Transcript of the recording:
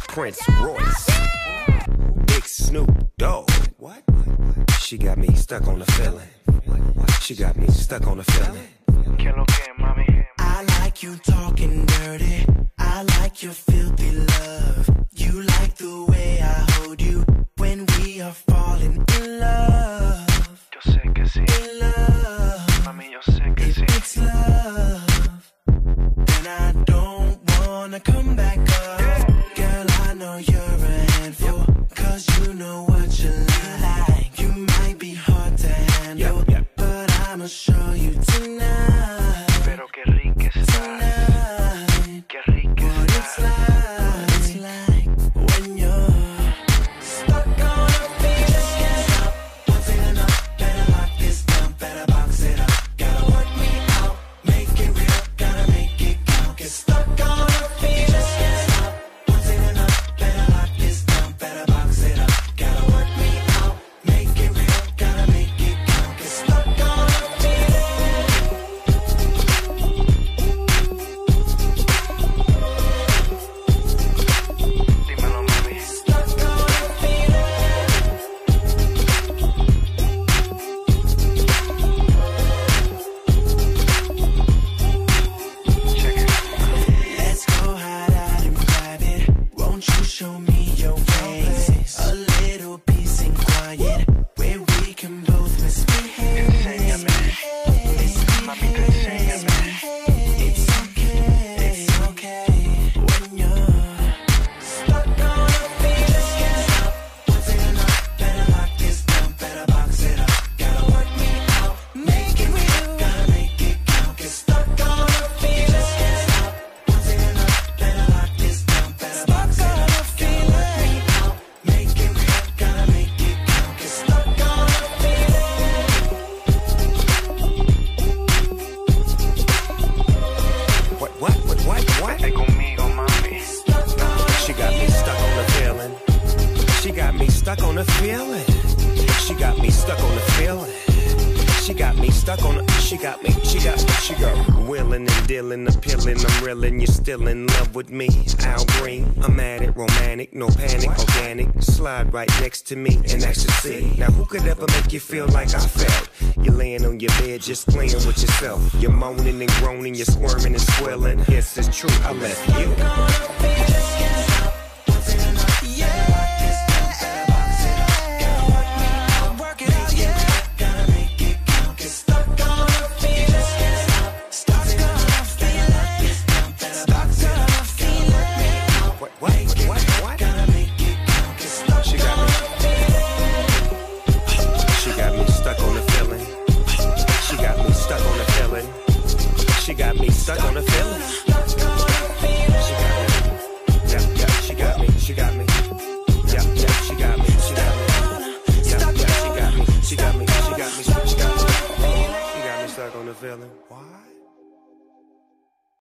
Prince Royce, Big Snoop Dogg. What? She got me stuck on the feeling. She got me stuck on the feeling. I like you talking dirty. I like your filthy love. You like the way I hold you when we are falling in love. Yo sé que sí. In love. Mami, yo sé que sí. If it's love, then I don't wanna come back up. Girl, I know you're a handful, cause you know what you like. You might be hard to handle, but I'ma show you tonight. Pero qué rica estás. Qué rica What it's like when you're stuck on a feeling. Once enough, better lock this down, better box it up. Gotta work me out, make it real, gotta make it count. Get stuck on a feeling. Once enough, better lock this down, better box it up. Gotta work me out, make it real, gotta make it count. Get stuck on a feeling. Dímelo, mami. Stuck on a feeling. Check it. Let's go hide out in private. Won't you show me your ways? A little peace and quiet where we can both misbehave. Enséñame. Mamita, enséñame. It's okay when you're stuck on a feeling. Once enough, better lock this down, better box it up. Gotta work me out, make it real, gotta make it count. Get stuck on a feeling. Once enough, better lock this down, better box it up. Gotta work me out, make it real, gotta make it count. Get stuck on a feeling. What? Vete conmigo, mami. She got me stuck on the feeling. She got me stuck on the feeling. She got me stuck on the feeling. She got me stuck on the, she got willing and dealing, appealing, I'm reeling, you're still in love with me. Al Green, I'm at it, romantic, no panic, organic, slide right next to me and ecstasy. Now who could ever make you feel like I felt? You're laying on your bed just playing with yourself. You're moaning and groaning, you're squirming and swirling. Yes, it's true, I left you. She got me stuck on the feeling. She got me stuck on the feeling. She got me stuck on the feeling. She got me. She got me. She got me. She got me stuck on the feeling. Why?